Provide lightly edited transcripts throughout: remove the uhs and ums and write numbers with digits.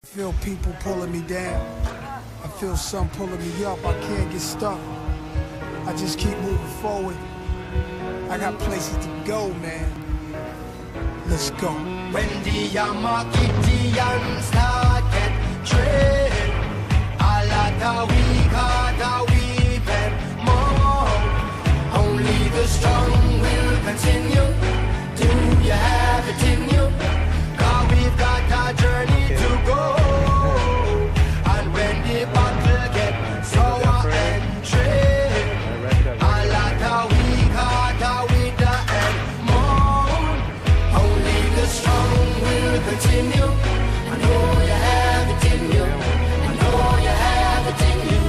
Feel people pulling me down. I feel some pulling me up. I can't get stuck. I just keep moving forward. I got places to go, man. Let's go. When the Yamakitians start get trained, a lot of weak heart are weeping more. Only the strong will continue. Do you have it in you? 'Cause we've got a journey to go. And when the battle gets sour and trained, a lot of weak heart are with the end moan. Only the strong will continue. I know you have it in you. I know you have it in you.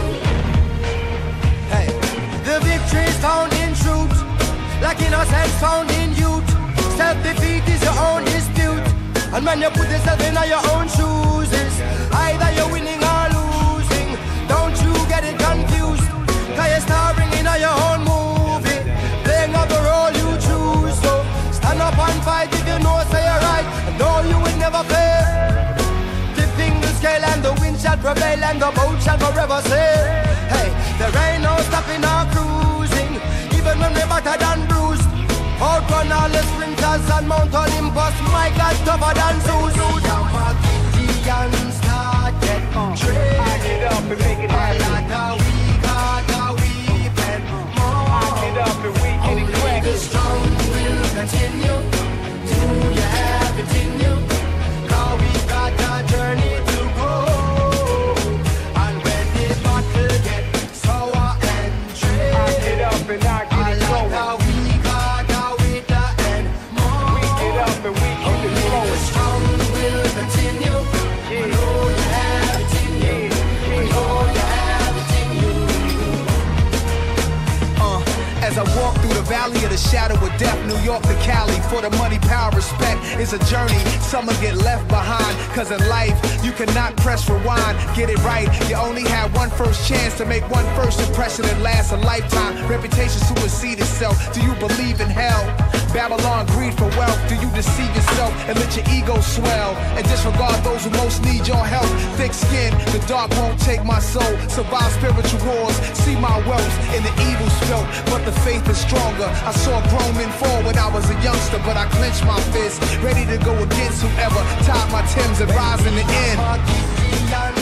Hey, the victory's found in truth, like innocence found in youth. Self-defeat is your own dispute. And when you put yourself in your own shoes, it's either you're winning or losing. Don't you get it confused, 'cause you're starring in your own movie, playing up the role you choose. So stand up and fight if you know say you're right, and know you will never fail. Tipping the scale and the wind shall prevail, and the boat shall forever sail. Hey, there ain't no stopping or cruising, even when we're battered and bruised. Outrun all the sprinters and Mount Olympus, my God, tougher than Zeus. Yamakitians start get trained. I get up and make it happen. A lot of weak heart are weeping more. I get up and we get it Only cracking. the strong will continue. Do you have it in you? 'Cause we've got a journey to go. And when the battle gets sour and trained, I get up and I get it a lot going. of weak heart are with the end more. We get up and we keep it Only the flowing. strong will continue. I know you have it in you. I know you have it in you. As I walk through the valley of the shadow of death, New York to Cali, for the money, power, respect is a journey. Someone get left behind, 'cause in life you cannot press rewind. Get it right, you only have one first chance to make one first impression that lasts a lifetime. Reputation supersede itself. Do you believe in hell? Babylon, greed for wealth. Do you deceive yourself and let your ego swell and disregard those who most need your help? Thick skin, the dark won't take my soul. Survive spiritual wars, see my wealth in the evil felt, but the faith is stronger. I saw grown men fall when I was a youngster, but I clenched my fist, ready to go against whoever tied my Timbs and rise in the end.